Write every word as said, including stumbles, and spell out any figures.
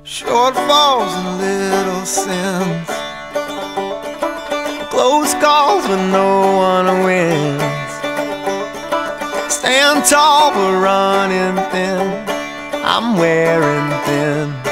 Shortfalls and little sins, close calls when no one wins. Stand tall but running thin, I'm wearing thin.